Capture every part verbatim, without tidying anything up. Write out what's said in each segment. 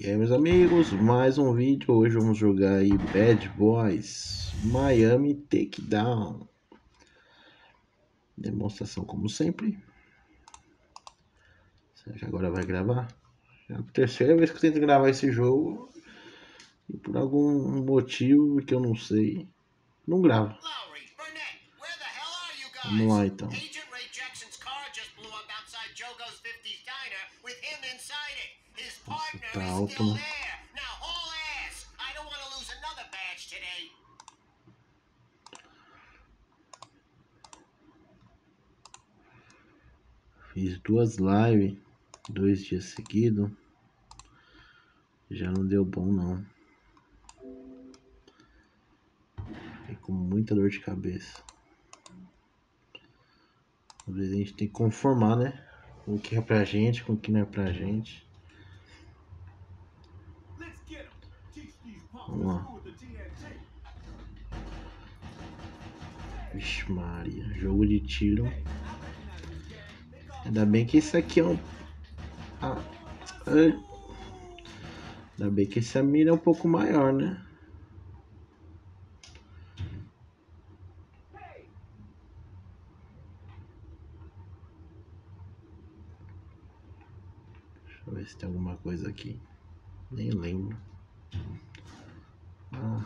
E aí, meus amigos, mais um vídeo. Hoje vamos jogar aí Bad Boys Miami Takedown. Demonstração como sempre. Será que agora vai gravar? É a terceira vez que eu tento gravar esse jogo e por algum motivo que eu não sei, não grava. Vamos lá então. Nossa, tá alto, né? Fiz duas lives, dois dias seguidos. Já não deu bom não. Fiquei com muita dor de cabeça. Às vezes a gente tem que conformar, né? Com o que é pra gente, com o que não é pra gente. Vamos lá. Vixe Maria, jogo de tiro. Ainda bem que isso aqui é um... Ah, ainda bem que essa mira é um pouco maior, né? Deixa eu ver se tem alguma coisa aqui. Nem lembro. Ah.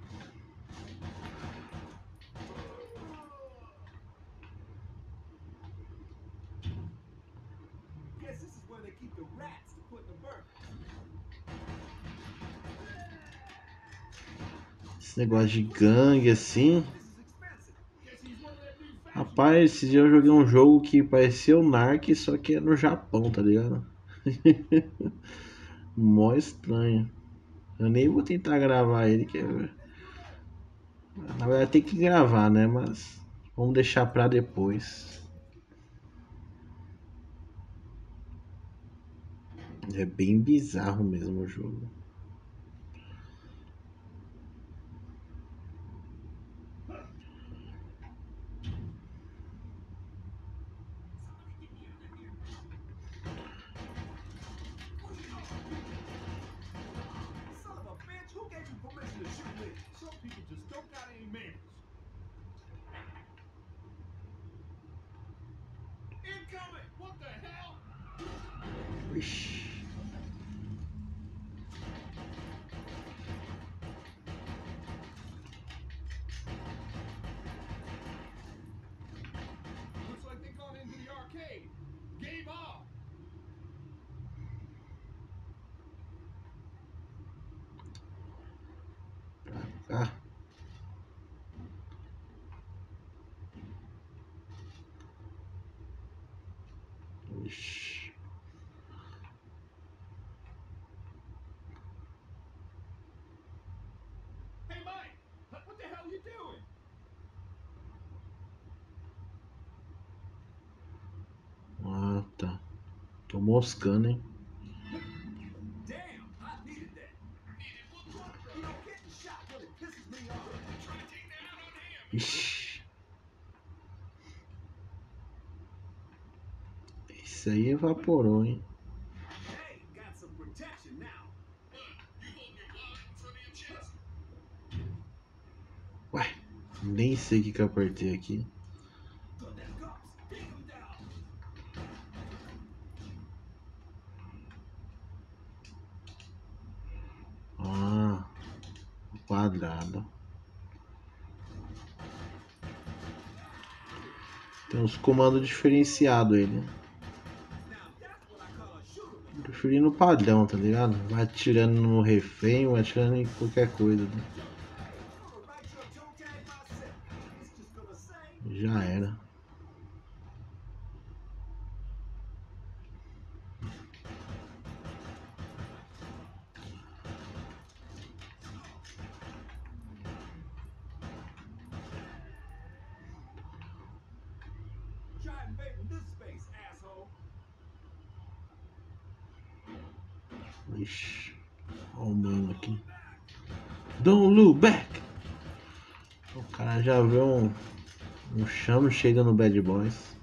Esse negócio de gangue assim. Rapaz, esse dia eu joguei um jogo que parecia o Narc, só que é no Japão, tá ligado? Mó estranho. Eu nem vou tentar gravar ele, que é... Na verdade tem que gravar, né? Mas vamos deixar pra depois. É bem bizarro mesmo o jogo. Ixi. Pra cá. Ixi. Ah, tá. Tô moscando, hein? Ixi. Isso aí evaporou, hein? Ué, nem sei o que que eu apertei aqui. Ah, quadrado. Tem uns comandos diferenciados aí, né? Preferindo o padrão, tá ligado? Vai atirando no refém, vai atirando em qualquer coisa, né? Já era. Ixi, olha o mano aqui. Don't look back! O cara já vê um, um chamo chega no Bad Boys.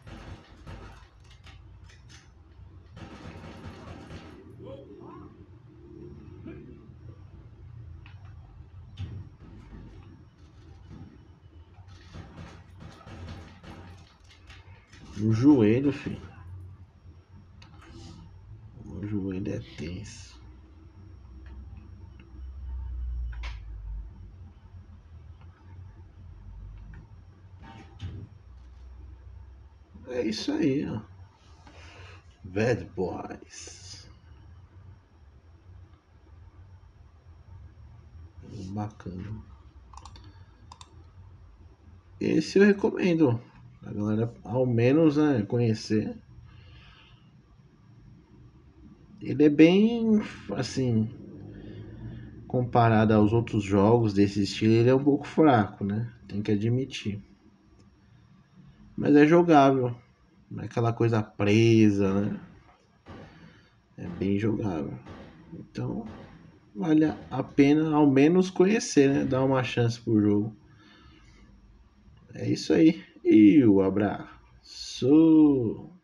No joelho, filho. O joelho é tenso. É isso aí, ó. Bad Boys. Bacana. Esse eu recomendo. A galera, ao menos, né, conhecer. Ele é bem, assim, comparado aos outros jogos desse estilo, ele é um pouco fraco, né? Tem que admitir. Mas é jogável. Não é aquela coisa presa, né? É bem jogável. Então, vale a pena ao menos conhecer, né? Dar uma chance pro jogo. É isso aí. E o abraço.